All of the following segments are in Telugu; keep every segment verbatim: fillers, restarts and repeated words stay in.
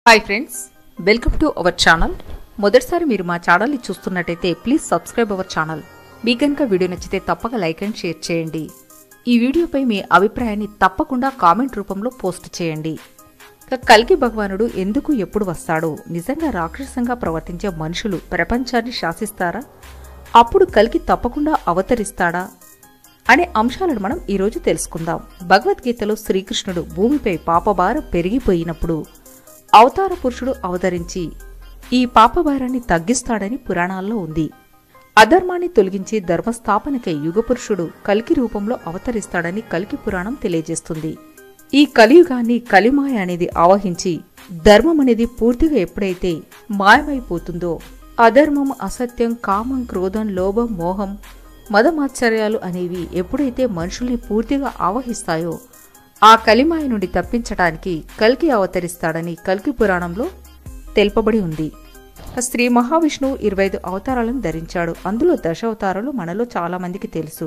Hi friends, welcome to our channel. మొదటిసారి మీరు మా ఛానల్ని చూస్తున్నట్టయితే ప్లీజ్ సబ్స్క్రైబ్ అవర్ ఛానల్. మీ కనుక వీడియో నచ్చితే తప్పక లైక్ అండ్ షేర్ చేయండి. ఈ వీడియోపై మీ అభిప్రాయాన్ని తప్పకుండా కామెంట్ రూపంలో పోస్ట్ చేయండి. కల్కి భగవానుడు ఎందుకు ఎప్పుడు వస్తాడో, నిజంగా రాక్షసంగా ప్రవర్తించే మనుషులు ప్రపంచాన్ని శాసిస్తారా, అప్పుడు కల్కి తప్పకుండా అవతరిస్తాడా అనే అంశాలను మనం ఈరోజు తెలుసుకుందాం. భగవద్గీతలో శ్రీకృష్ణుడు భూమిపై పాపభారం పెరిగిపోయినప్పుడు అవతార పురుషుడు అవతరించి ఈ పాపభారాన్ని తగ్గిస్తాడని పురాణాల్లో ఉంది. అధర్మాన్ని తొలగించి ధర్మస్థాపనకై యుగపురుషుడు కల్కి రూపంలో అవతరిస్తాడని కల్కి పురాణం తెలియజేస్తుంది. ఈ కలియుగాన్ని కలిమాయ అనేది ఆవహించి ధర్మం అనేది పూర్తిగా ఎప్పుడైతే మాయమైపోతుందో, అధర్మం, అసత్యం, కామం, క్రోధం, లోభం, మోహం, మదమాశ్చర్యాలు అనేవి ఎప్పుడైతే మనుషుల్ని పూర్తిగా ఆవహిస్తాయో ఆ కలిమాయ నుండి తప్పించడానికి కల్కి అవతరిస్తాడని కల్కి పురాణంలో తెలుపబడి ఉంది. శ్రీ మహావిష్ణువు ఇరవై ఐదు అవతారాలను ధరించాడు. అందులో దశ అవతారాలు మనలో చాలా మందికి తెలుసు.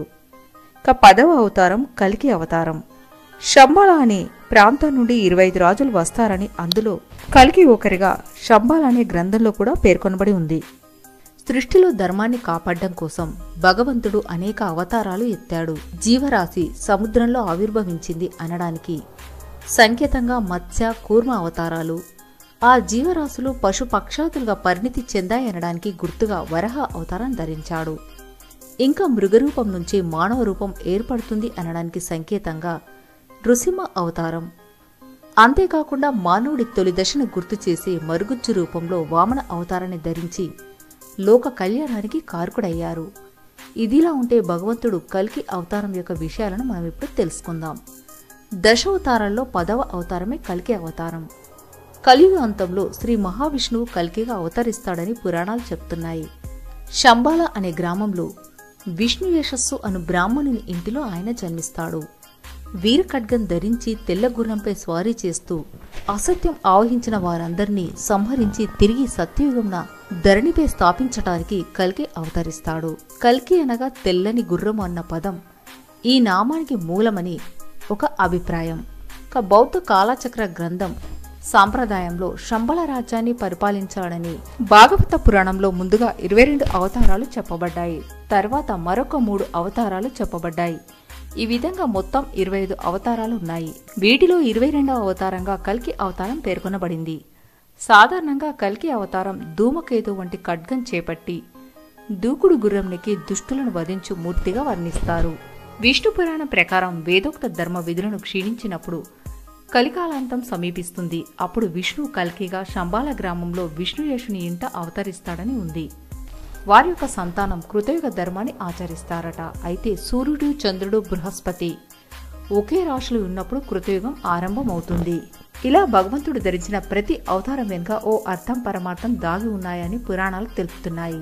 ఇక పదవ అవతారం కల్కి అవతారం. శంబాల అనే ప్రాంతం నుండి ఇరవై ఐదు రాజులు వస్తారని అందులో కల్కి ఒకరిగా శంబాల అనే గ్రంథంలో కూడా పేర్కొనబడి ఉంది. సృష్టిలో ధర్మాన్ని కాపాడడం కోసం భగవంతుడు అనేక అవతారాలు ఎత్తాడు. జీవరాశి సముద్రంలో ఆవిర్భవించింది అనడానికి సంకేతంగా మత్స్య, కూర్మ అవతారాలు, ఆ జీవరాశులు పశు పక్షాతులుగా పరిణితి చెందాయనడానికి గుర్తుగా వరహ అవతారం ధరించాడు. ఇంకా మృగరూపం నుంచి మానవ రూపం ఏర్పడుతుంది అనడానికి సంకేతంగా నృసింహ అవతారం. అంతేకాకుండా మానవుడి తొలి దశను గుర్తు చేసి మరుగుజ్జు రూపంలో వామన అవతారాన్ని ధరించి లోక కళ్యాణానికి కారకుడయ్యారు. ఇదిలా ఉంటే భగవంతుడు కల్కి అవతారం యొక్క విషయాలను మనం ఇప్పుడు తెలుసుకుందాం. దశావతారాల్లో పదవ అవతారమే కల్కి అవతారం. కలియుగ అంతంలో శ్రీ మహావిష్ణువు కల్కిగా అవతరిస్తాడని పురాణాలు చెప్తున్నాయి. శంబాల అనే గ్రామంలో విష్ణుయసు అను బ్రాహ్మణుని ఇంటిలో ఆయన జన్మిస్తాడు. వీరఖడ్గం ధరించి తెల్ల గుర్రంపై స్వారీ చేస్తూ అసత్యం ఆవహించిన వారందరినీ సంహరించి తిరిగి సత్యయుగంన ధరణిపై స్థాపించటానికి కల్కి అవతరిస్తాడు. కల్కి అనగా తెల్లని గుర్రం అన్న పదం ఈ నామానికి మూలమని ఒక అభిప్రాయం. ఒక బౌద్ధ కాలచక్ర గ్రంథం సాంప్రదాయంలో శంబళ రాజ్యాన్ని పరిపాలించాడని భాగవత పురాణంలో ముందుగా ఇరవై రెండు అవతారాలు చెప్పబడ్డాయి. తర్వాత మరొక మూడు అవతారాలు చెప్పబడ్డాయి. ఈ విధంగా మొత్తం ఇరవై ఐదు అవతారాలు ఉన్నాయి. వీటిలో ఇరవై రెండవ అవతారంగా కల్కి అవతారం పేర్కొనబడింది. సాధారణంగా కల్కి అవతారం ధూమకేతు వంటి ఖడ్గం చేపట్టి దూకుడు గుర్రంనికి దుష్టులను వధించు మూర్తిగా వర్ణిస్తారు. విష్ణు పురాణం ప్రకారం వేదోక్త ధర్మ విధులను క్షీణించినప్పుడు కలికాలాంతం సమీపిస్తుంది. అప్పుడు విష్ణువు కల్కిగా శంబాల గ్రామంలో విష్ణుయసుని ఇంట అవతరిస్తాడని ఉంది. వారి యొక్క సంతానం కృతయుగ ధర్మాన్ని ఆచరిస్తారట. అయితే సూర్యుడు, చంద్రుడు, బృహస్పతి ఒకే రాశులు ఉన్నప్పుడు కృతయుగం ఆరంభమవుతుంది. ఇలా భగవంతుడు ధరించిన ప్రతి అవతారం వెనుక ఓ అర్థం, పరమార్థం దాగి ఉన్నాయని పురాణాలు తెలుపుతున్నాయి.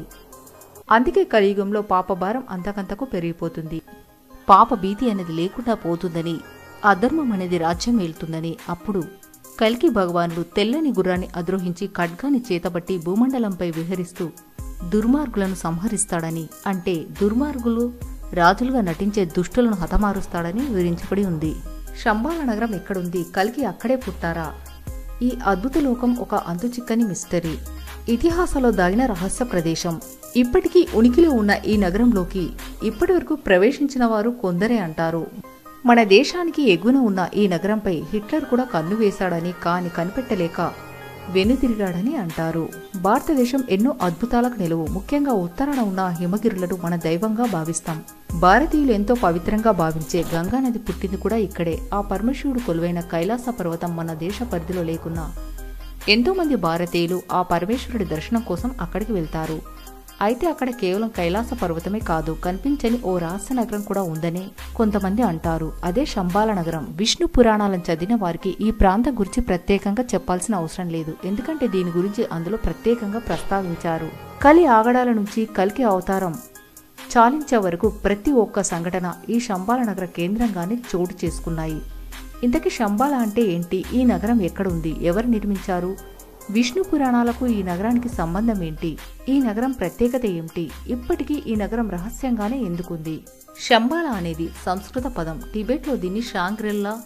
అందుకే కలియుగంలో పాపభారం అంతకంతకు పెరిగిపోతుంది. పాప భీతి అనేది లేకుండా పోతుందని, అధర్మం అనేది రాజ్యం ఏలుతుందని. అప్పుడు కల్కి భగవానుడు తెల్లని గుర్రాన్ని అధిరోహించి ఖడ్గాన్ని చేతబట్టి భూమండలంపై విహరిస్తూ దుర్మార్గులను సంహరిస్తాడని, అంటే దుర్మార్గులు రాజులుగా నటించే దుష్టులను హతమారుస్తాడని వివరించబడి ఉంది. శంబాల నగరం ఎక్కడుంది? కల్కి అక్కడే పుట్టారా? ఈ అద్భుత లోకం ఒక అంతుచిక్కని మిస్టరీ, ఇతిహాసాల్లో దాగిన రహస్య ప్రదేశం. ఇప్పటికీ ఉనికిలో ఉన్న ఈ నగరంలోకి ఇప్పటి వరకు ప్రవేశించిన వారు కొందరే అంటారు. మన దేశానికి ఎగువన ఉన్న ఈ నగరంపై హిట్లర్ కూడా కన్ను వేశాడని, కాని కనిపెట్టలేక వెనుతిరిగాడని అంటారు. భారతదేశం ఎన్నో అద్భుతాలకు నిలువు. ముఖ్యంగా ఉత్తరాన ఉన్న హిమగిరులను మన దైవంగా భావిస్తాం. భారతీయులు ఎంతో పవిత్రంగా భావించే గంగానది పుట్టింది కూడా ఇక్కడే. ఆ పరమశివుడు కొలువైన కైలాస పర్వతం మన దేశ పరిధిలో లేకున్నా ఎంతో మంది భారతీయులు ఆ పరమేశ్వరుడి దర్శనం కోసం అక్కడికి వెళ్తారు. అయితే అక్కడ కేవలం కైలాస పర్వతమే కాదు, కనిపించని ఓ రహస్య నగరం కూడా ఉందని కొంతమంది అంటారు. అదే శంబాల నగరం. విష్ణు పురాణాలను చదివిన వారికి ఈ ప్రాంతం గురించి ప్రత్యేకంగా చెప్పాల్సిన అవసరం లేదు, ఎందుకంటే దీని గురించి అందులో ప్రత్యేకంగా ప్రస్తావించారు. కలి ఆగడాల నుంచి కల్కి అవతారం చాలించే వరకు ప్రతి ఒక్క సంఘటన ఈ శంబాల నగర కేంద్రంగానే చోటు చేసుకున్నాయి. ఇంతకీ శంబాల అంటే ఏంటి? ఈ నగరం ఎక్కడుంది? ఎవరు నిర్మించారు? విష్ణు పురాణాలకు ఈ నగరానికి సంబంధం ఏంటి? ఈ నగరం ప్రత్యేకత ఏమిటి? ఇప్పటికీ ఈ నగరం రహస్యంగానే ఎందుకుంది? శంబాల అనేది సంస్కృత పదం. టిబెట్లో దీన్ని షాంగ్రెల్లా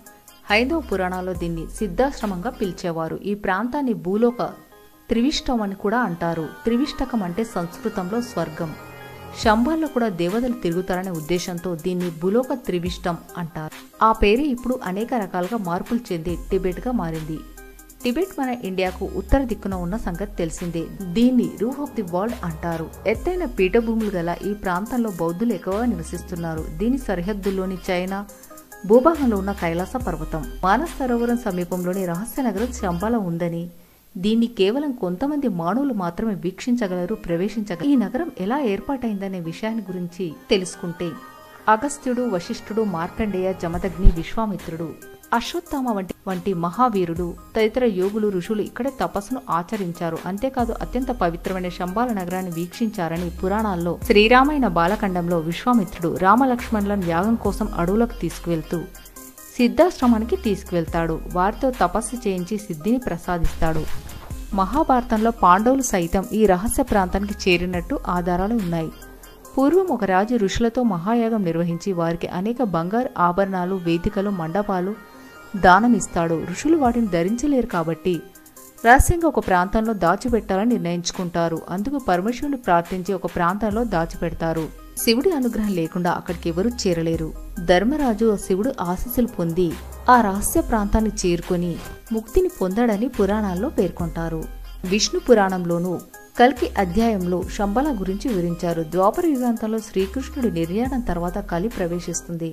హైందవ పురాణాల్లో దీన్ని సిద్ధాశ్రమంగా పిలిచేవారు. ఈ ప్రాంతాన్ని భూలోక త్రివిష్టం అని కూడా అంటారు. త్రివిష్టకం అంటే సంస్కృతంలో స్వర్గం. శంబాల్లో కూడా దేవతలు తిరుగుతారనే ఉద్దేశంతో దీన్ని భూలోక త్రివిష్టం అంటారు. ఆ పేరు ఇప్పుడు అనేక రకాలుగా మార్పులు చెంది టిబెట్ గా మారింది. టిబెట్ మన ఇండియాకు ఉత్తర దిక్కున ఉన్న సంగతి తెలిసిందే. దీన్ని రూఫ్ ఆఫ్ ది వరల్డ్ అంటారు. ఎత్తైన పీఠభూములు గల ఈ ప్రాంతంలో బౌద్ధులు ఎక్కువగా నివసిస్తున్నారు. దీని సరిహద్దుల్లోని చైనా భూభాగంలో ఉన్న కైలాస పర్వతం, మానస సరోవరం సమీపంలోని రహస్య నగరం శంబాల ఉందని, దీన్ని కేవలం కొంతమంది మానవులు మాత్రమే వీక్షించగలరు, ప్రవేశించగలరు. ఈ నగరం ఎలా ఏర్పాటైందనే విషయాన్ని గురించి తెలుసుకుంటే అగస్త్యుడు, వశిష్ఠుడు, మార్కండేయ, జమదగ్ని, విశ్వామిత్రుడు, అశ్వత్థామ వంటి వంటి మహావీరుడు తదితర యోగులు, ఋషులు ఇక్కడే తపస్సును ఆచరించారు. అంతేకాదు అత్యంత పవిత్రమైన శంబాల నగరాన్ని వీక్షించారని పురాణాల్లో శ్రీరామాయణ బాలఖండంలో విశ్వామిత్రుడు రామలక్ష్మణులను యాగం కోసం అడవులకు తీసుకువెళ్తూ సిద్ధాశ్రమానికి తీసుకువెళ్తాడు. వారితో తపస్సు చేయించి సిద్ధిని ప్రసాదిస్తాడు. మహాభారతంలో పాండవులు సైతం ఈ రహస్య ప్రాంతానికి చేరినట్టు ఆధారాలు ఉన్నాయి. పూర్వం ఒక రాజు ఋషులతో మహాయాగం నిర్వహించి వారికి అనేక బంగారు ఆభరణాలు, వేదికలు, మండపాలు దానమిస్తాడు. ఋషులు వాటిని ధరించలేరు కాబట్టి రహస్యంగా ఒక ప్రాంతంలో దాచిపెట్టాలని నిర్ణయించుకుంటారు. అందుకు పరమేశ్వరుని ప్రార్థించి ఒక ప్రాంతంలో దాచిపెడతారు. శివుడి అనుగ్రహం లేకుండా అక్కడికి ఎవరూ చేరలేరు. ధర్మరాజు శివుడు ఆశీస్సులు పొంది ఆ రహస్య ప్రాంతాన్ని చేరుకుని ముక్తిని పొందాడని పురాణాల్లో పేర్కొంటారు. విష్ణు పురాణంలోనూ కల్కి అధ్యాయంలో శంబల గురించి వివరించారు. ద్వాపర యుగాంతంలో శ్రీకృష్ణుడి నిర్యాణం తర్వాత కలి ప్రవేశిస్తుంది.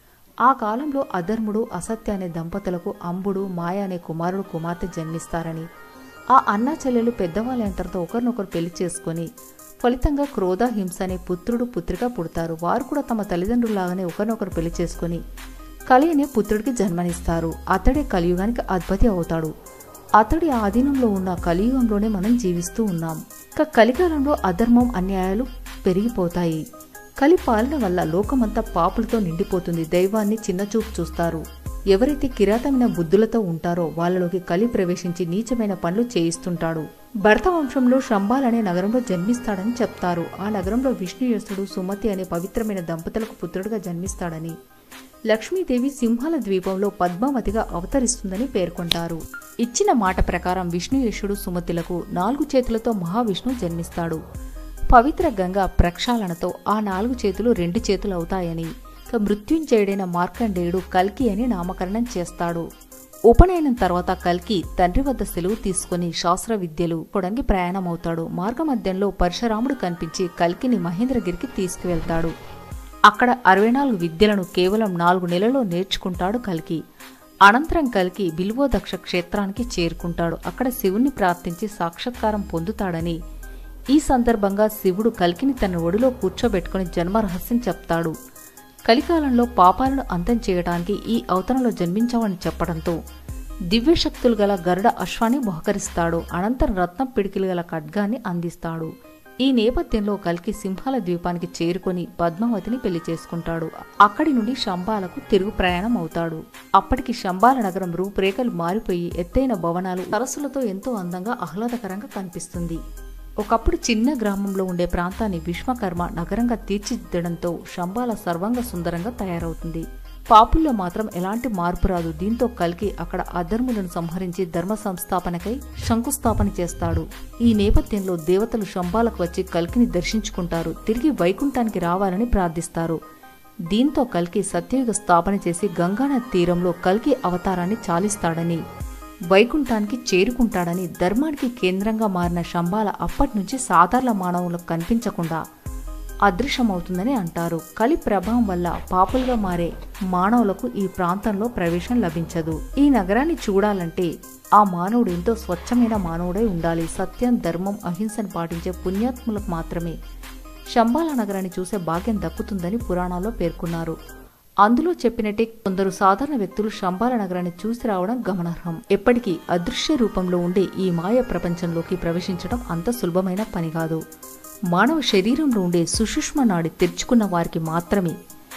ఆ కాలంలో అధర్ముడు, అసత్య అనే దంపతులకు అంబుడు, మాయ అనే కుమారుడు, కుమార్తె జన్మిస్తారని, ఆ అన్నా చెల్లెలు పెద్దవాళ్ళైన తర్వాత ఒకరినొకరు పెళ్లి చేసుకుని ఫలితంగా క్రోధ, హింస అనే పుత్రుడు, పుత్రిక పుడతారు. వారు కూడా తమ తల్లిదండ్రులాగానే ఒకరినొకరు పెళ్లి చేసుకుని కలి అనే పుత్రుడికి జన్మనిస్తారు. అతడే కలియుగానికి అధిపతి అవుతాడు. అతడి ఆధీనంలో ఉన్న కలియుగంలోనే మనం జీవిస్తూ ఉన్నాం. ఇక కలికాలంలో అధర్మం, అన్యాయాలు పెరిగిపోతాయి. కలి పాలన వల్ల లోకమంతా పాపులతో నిండిపోతుంది. దైవాన్ని చిన్నచూపు చూస్తారు. ఎవరైతే కిరాతమైన బుద్ధులతో ఉంటారో వాళ్ళలోకి కలి ప్రవేశించి నీచమైన పనులు చేయిస్తుంటాడు. భర్త వంశంలో శంబాల అనే నగరంలో జన్మిస్తాడని చెప్తారు. ఆ నగరంలో విష్ణుయాసుడు, సుమతి అనే పవిత్రమైన దంపతులకు పుత్రుడిగా జన్మిస్తాడని, లక్ష్మీదేవి సింహాల ద్వీపంలో పద్మావతిగా అవతరిస్తుందని పేర్కొంటారు. ఇచ్చిన మాట ప్రకారం విష్ణుయేషుడు, సుమతిలకు నాలుగు చేతులతో మహావిష్ణు జన్మిస్తాడు. పవిత్ర గంగా ప్రక్షాళనతో ఆ నాలుగు చేతులు రెండు చేతులు అవుతాయని, ఇక మృత్యుంజయుడైన మార్కండేయుడు కల్కి అని నామకరణం చేస్తాడు. ఉపనయనం తర్వాత కల్కి తండ్రి వద్ద సెలవు తీసుకుని శాస్త్ర విద్యలు కొడంగి ప్రయాణమవుతాడు. మార్గమధ్యంలో పరశురాముడు కనిపించి కల్కిని మహేంద్రగిరికి తీసుకువెళ్తాడు. అక్కడ అరవై నాలుగు విద్యలను కేవలం నాలుగు నెలల్లో నేర్చుకుంటాడు కల్కి. అనంతరం కల్కి బిల్వోదక్ష క్షేత్రానికి చేరుకుంటాడు. అక్కడ శివుణ్ణి ప్రార్థించి సాక్షాత్కారం పొందుతాడని, ఈ సందర్భంగా శివుడు కల్కిని తన ఒడిలో కూర్చోబెట్టుకుని జన్మరహస్యం చెప్తాడు. కలికాలంలో పాపాలను అంతం చేయడానికి ఈ అవతరణలో జన్మించావని చెప్పడంతో దివ్యశక్తులు గల గరుడ అశ్వాన్ని బహుకరిస్తాడు. అనంతరం రత్నం పిడికిలు గల ఖడ్గాన్ని అందిస్తాడు. ఈ నేపథ్యంలో కల్కి సింహాల ద్వీపానికి చేరుకొని పద్మావతిని పెళ్లి చేసుకుంటాడు. అక్కడి నుండి శంబాలకు తిరుగు ప్రయాణం అవుతాడు. అప్పటికి శంబాల నగరం రూపురేఖలు మారిపోయి ఎత్తైన భవనాలు, సరస్సులతో ఎంతో అందంగా ఆహ్లాదకరంగా కనిపిస్తుంది. ఒకప్పుడు చిన్న గ్రామంలో ఉండే ప్రాంతాన్ని విశ్వకర్మ నగరంగా తీర్చిదిద్దడంతో శంబాల సర్వంగ సుందరంగా తయారవుతుంది. పాపుల్లో మాత్రం ఎలాంటి మార్పు రాదు. దీంతో కల్కి అక్కడ అధర్ములను సంహరించి ధర్మ సంస్థాపనకై శంకుస్థాపన చేస్తాడు. ఈ నేపథ్యంలో దేవతలు శంబాలకు వచ్చి కల్కిని దర్శించుకుంటారు. తిరిగి వైకుంఠానికి రావాలని ప్రార్థిస్తారు. దీంతో కల్కి సత్యయుగ స్థాపన చేసి గంగానది తీరంలో కల్కి అవతారాన్ని చాలిస్తాడని, వైకుంఠానికి చేరుకుంటాడని, ధర్మానికి కేంద్రంగా మారిన శంబాల అప్పటి నుంచి సాధారణ మానవులకు కనిపించకుండా అదృశ్యమవుతుందని అంటారు. కలి ప్రభావం వల్ల పాపులుగా మారే మానవులకు ఈ ప్రాంతంలో ప్రవేశం లభించదు. ఈ నగరాన్ని చూడాలంటే ఆ మానవుడు ఎంతో స్వచ్ఛమైన మానవుడై ఉండాలి. సత్యం, ధర్మం, అహింసను పాటించే పుణ్యాత్ములకు మాత్రమే శంబాల నగరాన్ని చూసే భాగ్యం దక్కుతుందని పురాణాల్లో పేర్కొన్నారు. అందులో చెప్పినట్టే కొందరు సాధారణ వ్యక్తులు శంబాల నగరాన్ని చూసి రావడం గమనార్హం. ఎప్పటికీ అదృశ్య రూపంలో ఉండే ఈ మాయ ప్రపంచంలోకి ప్రవేశించడం అంత సులభమైన పని కాదు. మానవ శరీరంలో ఉండే సుషుష్మ నాడి తెరుచుకున్న వారికి మాత్రమే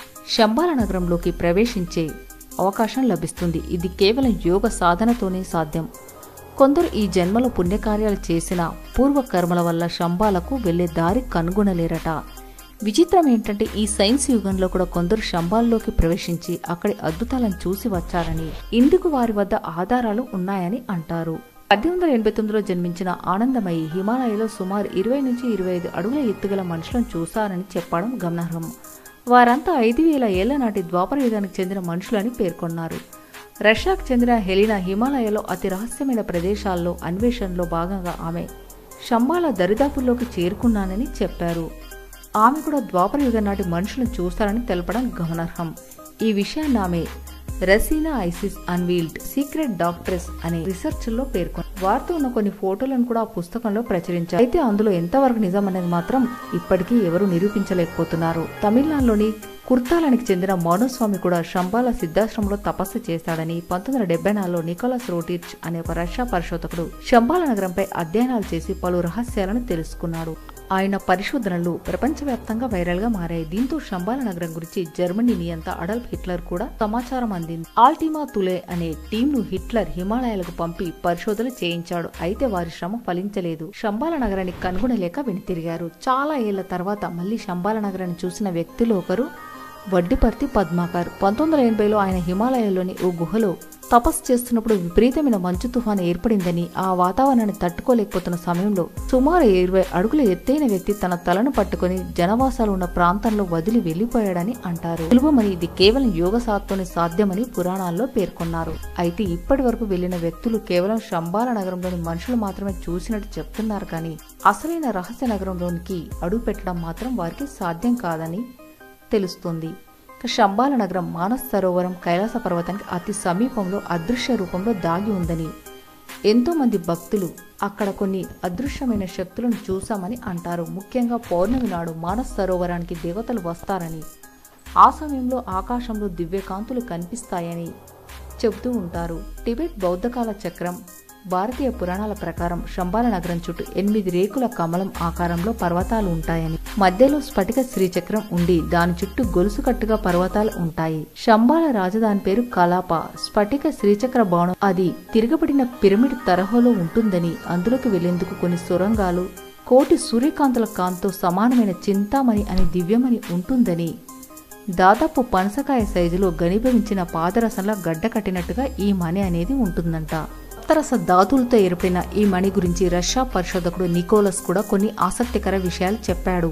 శంబాల నగరంలోకి ప్రవేశించే అవకాశం లభిస్తుంది. ఇది కేవలం యోగ సాధనతోనే సాధ్యం. కొందరు ఈ జన్మలో పుణ్యకార్యాలు చేసిన పూర్వకర్మల వల్ల శంబాలకు వెళ్లే దారి కనుగొనలేరట. విచిత్రం ఏంటంటే ఈ సైన్స్ యుగంలో కూడా కొందరు శంబాల్లోకి ప్రవేశించి అక్కడి అద్భుతాలను చూసి వచ్చారని, ఇందుకు వారి వద్ద ఆధారాలు ఉన్నాయని అంటారు. పద్దెనిమిది వందల ఎనభై తొమ్మిదిలో జన్మించిన ఆనందమయి హిమాలయలో సుమారు ఇరవై నుంచి ఇరవై ఐదు అడుగుల ఎత్తుగల మనుషులను చూశారని చెప్పడం గమనార్హం. వారంతా ఐదు వేల ఏళ్ల నాటి ద్వాపర యుగానికి చెందిన మనుషులని పేర్కొన్నారు. రష్యాకు చెందిన హెలినా హిమాలయలో అతి రహస్యమైన ప్రదేశాల్లో అన్వేషణలో భాగంగా ఆమె శంబాల దరిదాపుల్లోకి చేరుకున్నానని చెప్పారు. ఆమె కూడా ద్వాపర యుగం నాటి మనుషులను చూస్తారని తెలపడం గమనార్హం. ఈ విషయాన్ని ఆమె రసీనా ఐసిస్ అన్వీల్డ్ సీక్రెట్ డాక్టర్స్ అనే రీసెర్చ్ లో పేర్కొంది. వారితో ఉన్న కొన్ని ఫోటోలను కూడా ఆ పుస్తకంలో ప్రచురించారు. అయితే అందులో ఎంతవరకు నిజం అనేది మాత్రం ఇప్పటికీ ఎవరూ నిరూపించలేకపోతున్నారు. తమిళనాడులోని కుర్తాలానికి చెందిన మౌనస్వామి కూడా శంబాల సిద్ధాశ్రమంలో తపస్సు చేశాడని పంతొమ్మిది వందల డెబ్బై నాలుగులో నికోలస్ రోటిర్చ్ అనే ఒక రష్యా పరిశోధకుడు శంబాల నగరంపై అధ్యయనాలు చేసి పలు రహస్యాలను తెలుసుకున్నాడు. ఆయన పరిశోధనలు ప్రపంచవ్యాప్తంగా వైరల్ గా మారాయి. దీంతో శంబాల నగరం గురించి జర్మనీ నియంత అడల్ఫ్ హిట్లర్ కూడా సమాచారం అందింది. ఆల్టిమా తులే అనే టీంను హిట్లర్ హిమాలయాలకు పంపి పరిశోధన చేయించాడు. అయితే వారి శ్రమ ఫలించలేదు. శంబాల నగరాన్ని కనుగొనలేక వెనుతిరిగారు. చాలా ఏళ్ల తర్వాత మళ్లీ శంబాల నగరాన్ని చూసిన వ్యక్తులు ఒకరు వడ్డిపర్తి పద్మాకర్. పంతొమ్మిది వందల ఎనభైలో ఆయన హిమాలయాల్లోని ఓ గుహలో తపస్సు చేస్తున్నప్పుడు విపరీతమైన మంచు తుఫాను ఏర్పడిందని, ఆ వాతావరణాన్ని తట్టుకోలేకపోతున్న సమయంలో సుమారు ఇరవై అడుగుల ఎత్తైన వ్యక్తి తన తలను పట్టుకుని జనవాసాలు ఉన్న ప్రాంతంలో వదిలి వెళ్లిపోయాడని అంటారు. సులభమని ఇది కేవలం యోగ సాధనతోనే సాధ్యమని పురాణాల్లో పేర్కొన్నారు. అయితే ఇప్పటి వరకు వెళ్లిన వ్యక్తులు కేవలం శంబాల నగరంలోని మనుషులు మాత్రమే చూసినట్టు చెప్తున్నారు. కానీ అసలైన రహస్య నగరంలోనికి అడుగు పెట్టడం మాత్రం వారికి సాధ్యం కాదని తెలుస్తుంది. శంబాల నగరం మానస్ సరోవరం కైలాస పర్వతానికి అతి సమీపంలో అదృశ్య రూపంలో దాగి ఉందని, ఎంతో మంది భక్తులు అక్కడ కొన్ని అదృశ్యమైన శక్తులను చూశామని అంటారు. ముఖ్యంగా పౌర్ణమి నాడు మానస్ సరోవరానికి దేవతలు వస్తారని, ఆ సమయంలో ఆకాశంలో దివ్యకాంతులు కనిపిస్తాయని చెబుతూ ఉంటారు. టిబెట్ బౌద్ధకాల చక్రం భారతీయ పురాణాల ప్రకారం శంబాల నగరం చుట్టూ ఎనిమిది రేకుల కమలం ఆకారంలో పర్వతాలు ఉంటాయని, మధ్యలో స్ఫటిక శ్రీచక్రం ఉండి దాని చుట్టూ గొలుసు కట్టుగా పర్వతాలు ఉంటాయి. శంబాల రాజధాని పేరు కలాప. స్ఫటిక శ్రీచక్ర భవనం అది తిరగబడిన పిరమిడ్ తరహాలో ఉంటుందని, అందులోకి వెళ్లేందుకు కొన్ని సొరంగాలు, కోటి సూర్యకాంతుల కాంతితో సమానమైన చింతామణి అని దివ్యమణి ఉంటుందని, దాదాపు పనసకాయ సైజులో ఘనీభవించిన పాదరసంలా గడ్డ కట్టినట్టుగా ఈ మణి అనేది ఉంటుందంట. సప్తరస ధాతువులతో ఏర్పడిన ఈ మణి గురించి రష్యా పరిశోధకుడు నికోలస్ కూడా కొన్ని ఆసక్తికర విషయాలు చెప్పాడు.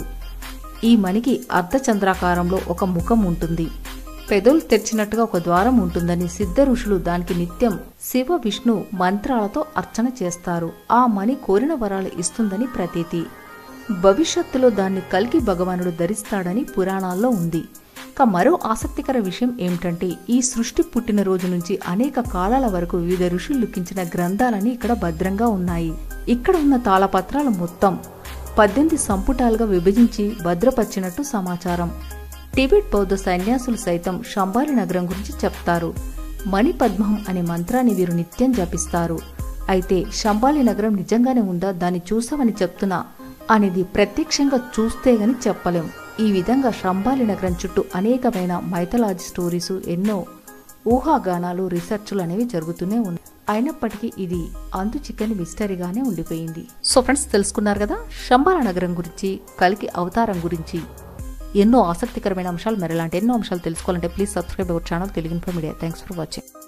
ఈ మణికి అర్ధచంద్రాకారంలో ఒక ముఖం ఉంటుంది. పెదవులు తెరిచినట్టుగా ఒక ద్వారం ఉంటుందని, సిద్ధ ఋషులు దానికి నిత్యం శివ విష్ణు మంత్రాలతో అర్చన చేస్తారు. ఆ మణి కోరిన వరాలు ఇస్తుందని ప్రతీతి. భవిష్యత్తులో దాన్ని కల్కి భగవానుడు ధరిస్తాడని పురాణాల్లో ఉంది. ఇక మరో ఆసక్తికర విషయం ఏమిటంటే, ఈ సృష్టి పుట్టిన రోజు నుంచి అనేక కాలాల వరకు వివిధ ఋషులు లిఖించిన గ్రంథాలని ఇక్కడ భద్రంగా ఉన్నాయి. ఇక్కడ ఉన్న తాళపత్రాలు మొత్తం పద్దెనిమిది సంపుటాలుగా విభజించి భద్రపరిచినట్టు సమాచారం. టిబెట్ బౌద్ధ సన్యాసులు సైతం శంబాలి నగరం గురించి చెప్తారు. మణి పద్మం అనే మంత్రాన్ని వీరు నిత్యం జపిస్తారు. అయితే శంబాలి నగరం నిజంగానే ఉందా, దాన్ని చూసామని చెప్తున్నా అనేది ప్రత్యక్షంగా చూస్తే గాని చెప్పలేం. ఈ విధంగా శంబాలి నగరం చుట్టూ అనేకమైన మైథలాజీ స్టోరీస్, ఎన్నో ఊహాగానాలు, రీసెర్చ్లు అనేవి జరుగుతూనే ఉన్నాయి. అయినప్పటికీ ఇది అంతు చిక్కని మిస్టరీగానే ఉండిపోయింది. సో ఫ్రెండ్స్, తెలుసుకున్నారు కదా శంబాల నగరం గురించి, కల్కి అవతారం గురించి ఎన్నో ఆసక్తికరమైన అంశాలు. మరి ఇలాంటి ఎన్నో అంశాలు తెలుసుకోవాలంటే please subscribe our channel Telugu info media. Thanks for watching.